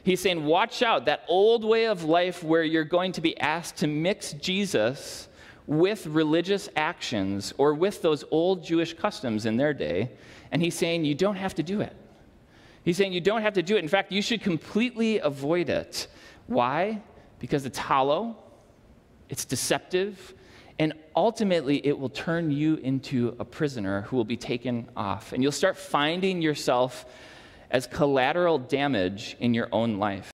He's saying, watch out, that old way of life where you're going to be asked to mix Jesus with religious actions or with those old Jewish customs in their day. And he's saying, you don't have to do it. He's saying you don't have to do it. In fact, you should completely avoid it. Why? Because it's hollow, it's deceptive, and ultimately it will turn you into a prisoner who will be taken off. And you'll start finding yourself as collateral damage in your own life.